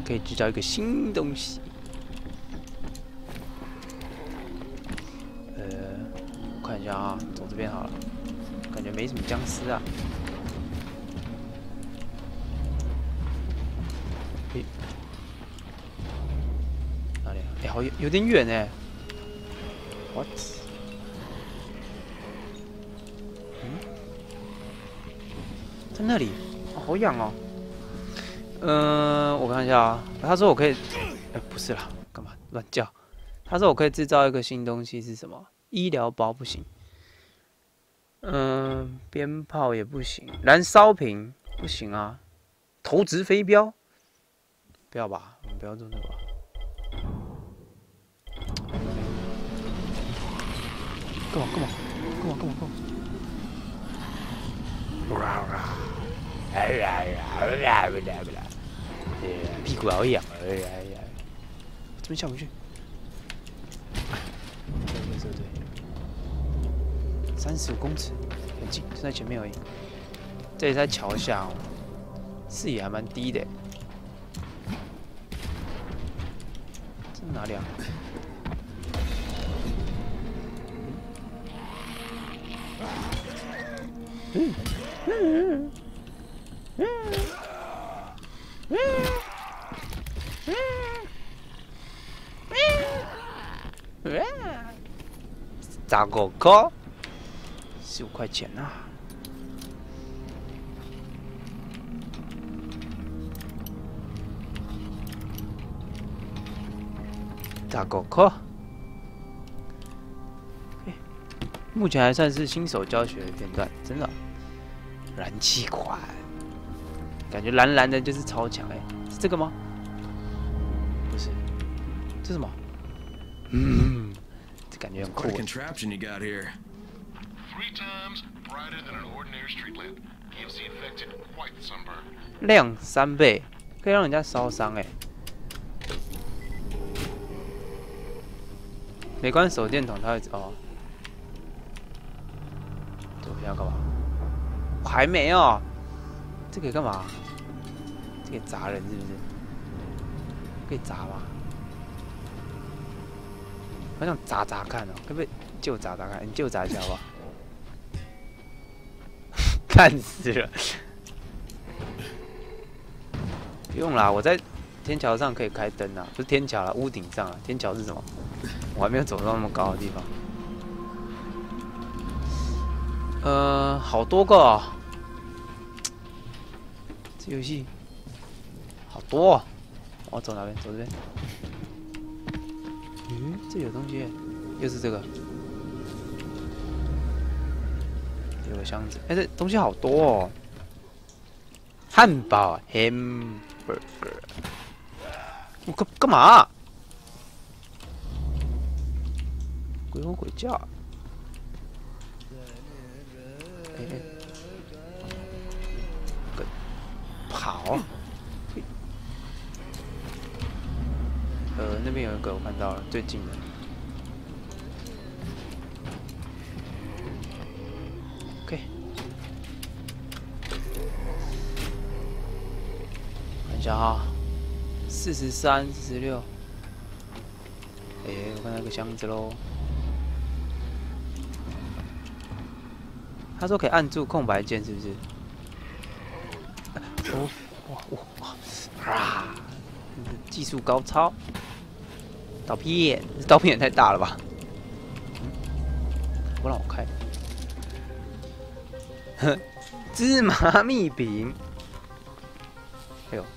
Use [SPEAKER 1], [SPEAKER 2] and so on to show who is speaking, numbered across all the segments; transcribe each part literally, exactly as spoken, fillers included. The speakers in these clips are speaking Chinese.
[SPEAKER 1] 可以制造一个新东西。呃，我看一下啊，走这边好了，感觉没什么僵尸啊。诶，哪里啊？哎，好有有点远哎。What？ 嗯，在那里，哦、好痒哦。嗯、呃，我看一下啊。他说我可以，哎、不是啦，干嘛乱叫？他说我可以制造一个新东西是什么？医疗包不行。嗯、呃，鞭炮也不行，燃烧瓶不行啊。投掷飞镖，不要吧，我们不要做那个吧。干嘛干嘛干嘛干嘛干嘛？屁股好痒，这边下不去。对对对对，三十五公尺，很近，就在前面而已。这里在桥下哦，视野还蛮低的。这是哪里啊？嗯嗯嗯嗯嗯，十五块，十五块钱啊！十五块。目前还算是新手教学的片段，真的。燃气管，感觉蓝蓝的就是超强哎，是这个吗？不是，这是什么？嗯，这感觉很酷。亮三倍，可以让人家烧伤哎。没关手电筒，它会哦。这我要干嘛？我还没哦。这可以干嘛？这可以砸人是不是？可以砸吗？我想砸砸看哦，可不可以就砸砸看？你就砸一下好不好？看死了！不用啦，我在天桥上可以开灯啊，不是天桥啦，屋顶上啊。天桥是什么？我还没有走到那么高的地方。呃，好多个哦。这游戏好多哦。我走哪边？走这边。嗯，这有东西，又是这个。有个箱子，哎、欸，这东西好多哦。汉堡 （hamburger）， 我干干嘛？鬼吼鬼叫！哎、欸、哎，跟、欸、跑！呃，那边有一个我看到了，最近的。OK。看一下哈，四十三、四十六。哎，我看到一个箱子喽。他说可以按住空白键，是不是？哦，哇哇哇！啊！技术高超。刀片，这刀片也太大了吧！不让我开。哼，芝麻蜜饼。哎呦，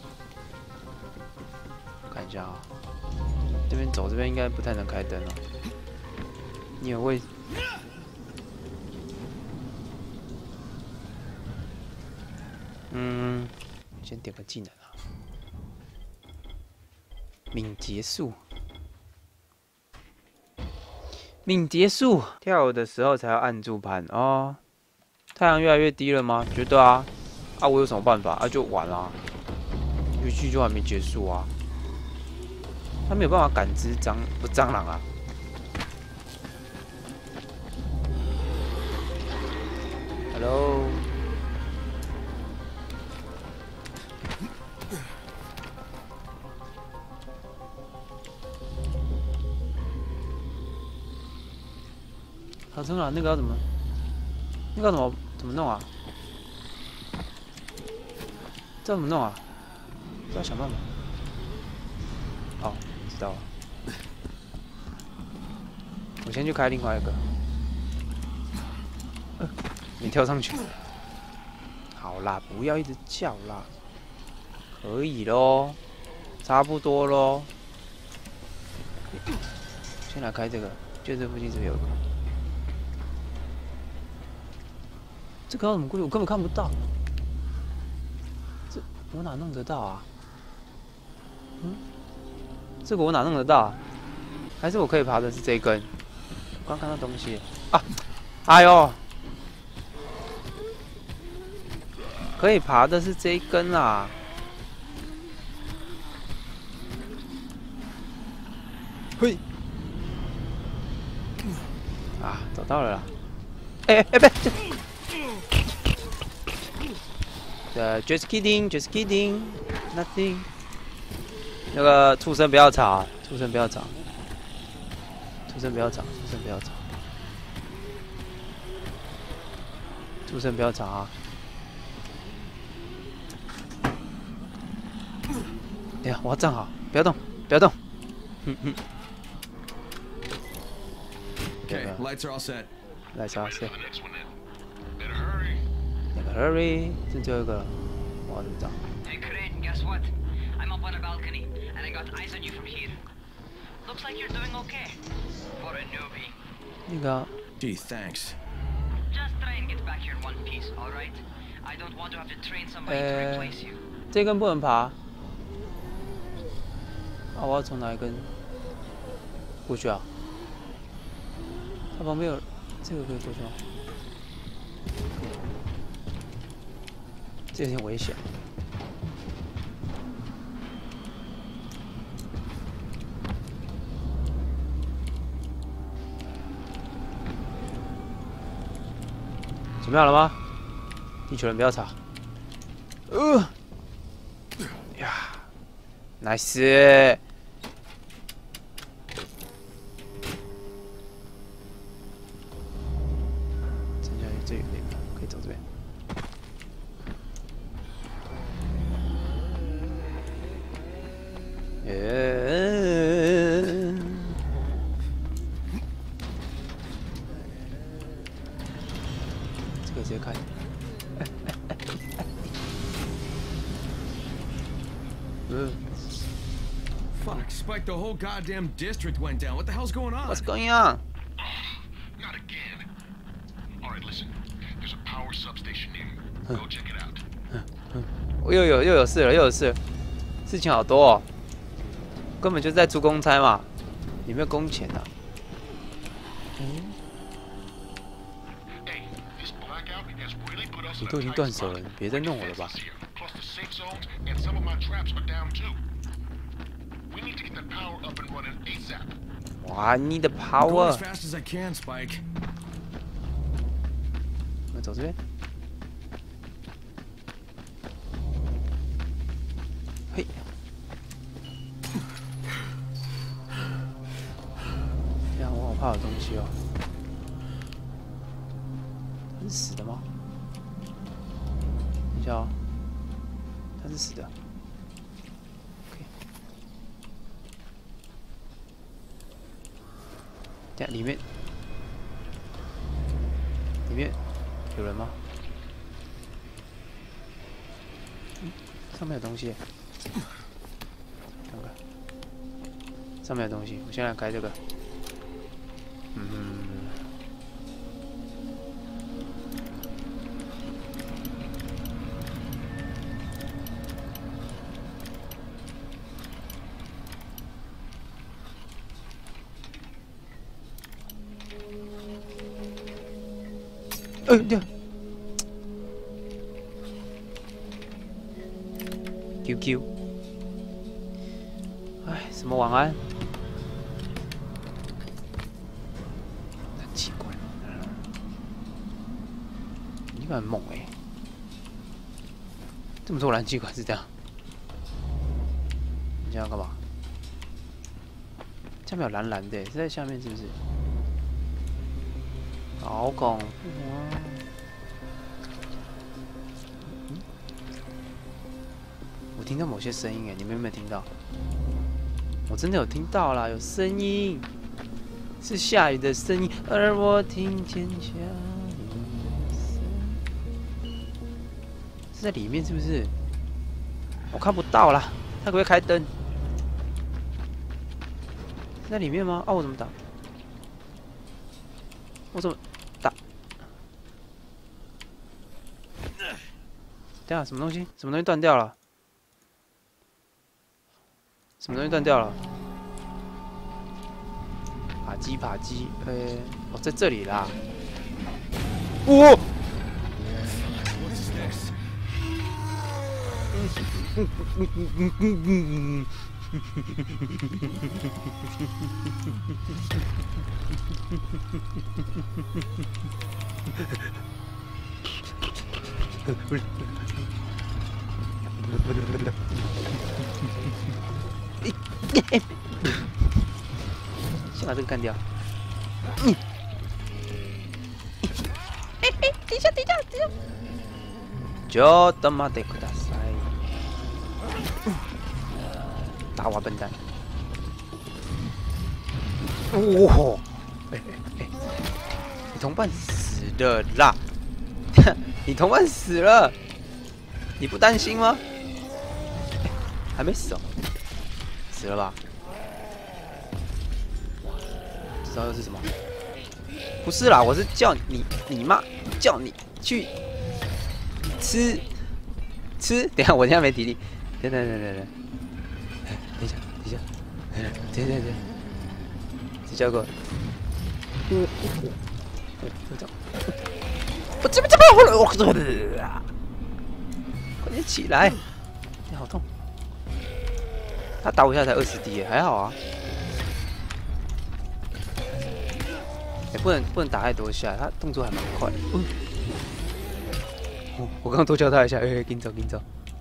[SPEAKER 1] 看一下啊，这边走，这边应该不太能开灯哦。你也会？嗯，先点个技能啊，敏捷术。敏捷术，跳舞的时候才要按住盘哦。太阳越来越低了吗？觉得啊。啊，我有什么办法？啊，就完啦、啊。游戏就还没结束啊。他没有办法感知蟑不蟑螂啊。Hello。 好撑了，那个要怎么？那个要怎么怎么弄啊？这要怎么弄啊？这要想办法。好，知道了。我先去开另外一个。呃，你跳上去。好啦，不要一直叫啦。可以咯，差不多咯。先来开这个，就这附近是不是有一个？这个要怎么过去？我根本看不到。这我哪弄得到啊？嗯，这个我哪弄得到啊？还是我可以爬的是这一根？我刚看到东西啊！哎呦，可以爬的是这一根啊！嘿，啊，找到了啦！哎哎哎，别！呃 ，just kidding，just kidding，nothing。那个畜生不要吵，畜生不要吵，畜生不要吵，畜生不要吵，畜生不要吵啊！哎呀，我要站好，不要动，不要动。嗯嗯。
[SPEAKER 2] Okay, lights are all set.
[SPEAKER 1] Lights are all set. Better hurry， 这最后一个了，我要怎么找？
[SPEAKER 3] Hey, Crane, guess what? I'm up on a balcony, and I got eyes on you from here. Looks like you're doing okay for a newbie.
[SPEAKER 1] 那个
[SPEAKER 2] Gee, thanks.
[SPEAKER 3] Just try and get back here in one piece, all right? I don't want to have to train somebody to replace you.
[SPEAKER 1] 这根不能爬。啊，我要从哪一根过去啊？它旁边有这个可以过去吗？可以。这有点危险。准备好了吗？地球人不要吵。呃，呀 ，nice。剩下最远的可以走这边。耶。 直接开。嗯。
[SPEAKER 2] Fuck! Spike, the whole goddamn district went down. What the hell's going on?
[SPEAKER 1] What's going on?
[SPEAKER 4] Not again. All right, listen. There's a power substation near you. Go check it out.
[SPEAKER 1] 我又有又有事了，又有事了，事情好多哦。根本就是在出公差嘛，有没有工钱啊？嗯。 你都已经断手了，你别再弄我了吧！哇，你的 power！ 我走这边。嘿。这样我好怕有东西哦。它是死的吗？ 等一下哦，它是死的。OK。等下里面，里面有人吗？嗯，上面有东西。看看，上面有东西。我先来开这个。嗯。 哎呀 ！Q Q， 哎，什么晚安？很奇怪，你很猛哎、欸！这么多燃气管是这样？你这样干嘛？下面有蓝蓝的、欸，是在下面是不是？ 好恐怖啊！嗯，我听到某些声音哎，你们有没有听到？我真的有听到啦，有声音，是下雨的声音，而我听见下雨的声音。是在里面是不是？我看不到啦，他可不可以开灯？是在里面吗？啊，我怎么打？我怎么打？等下什么东西？什么东西断掉了？什么东西断掉了？爬机爬机，呃、欸，哦，在这里啦。哇、哦！先把这个干掉。嗯。哎哎，等一下，等一下，等一下。ちょっと待ってください。打我笨蛋！哇！哎哎哎！你同伴死了啦！你同伴死了，你不担心吗？还没死哦，死了吧？不知道又是什么？不是啦，我是叫你你妈叫你去吃吃。等一下，我现在没体力。等等等等等，等一下等一下，等等等，谁叫过？嗯，就这样。我这边这边，我我快点起来！你好痛。他打我一下才二十滴，还好啊。哎，不能不能打太多下，他动作还蛮快。嗯，哦，我刚刚多叫他一下，哎，跟走跟走。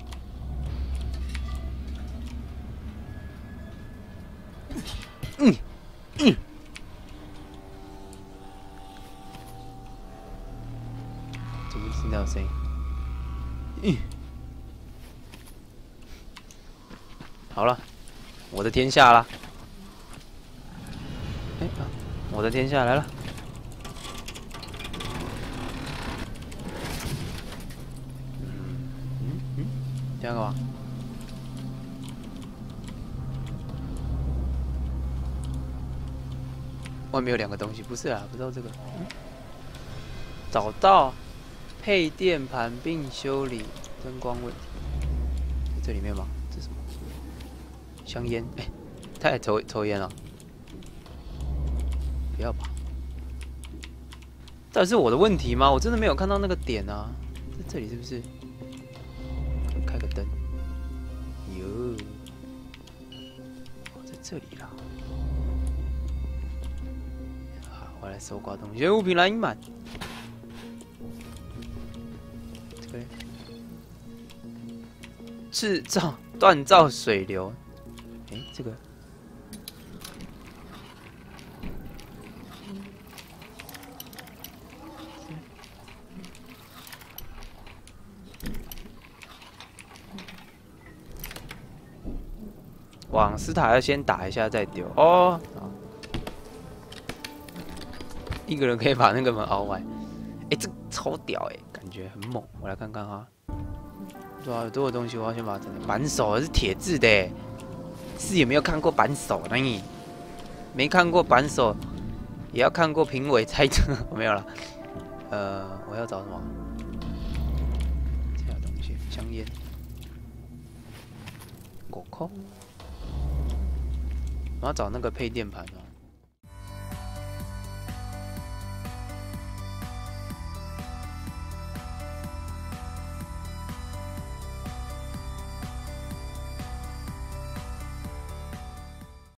[SPEAKER 1] 嗯嗯。怎么听到声音？嗯。好了，我的天下啦！哎、啊，我的天下来了！嗯嗯，这样干嘛？外面有两个东西，不是啊，不知道这个。嗯、找到配电盘并修理灯光问题，在这里面吗？这是什么？香烟，哎、欸，他也抽抽烟了，不要吧？到底是我的问题吗？我真的没有看到那个点啊，在这里是不是？开个灯，哟，在这里啦。好，我来搜刮东西，物品栏满。这个制造锻造水流。哎，这个往斯塔要先打一下再丢哦。一个人可以把那个门熬完，哎，这超屌哎，感觉很猛。我来看看哈，对啊，有多少东西我要先把它整理。扳手是铁质的哎。是有没有看过扳手呢？没看过扳手，也要看过评委猜测。我没有了。呃，我要找什么？这样东西，香烟，果扣。我要找那个配电盘哦。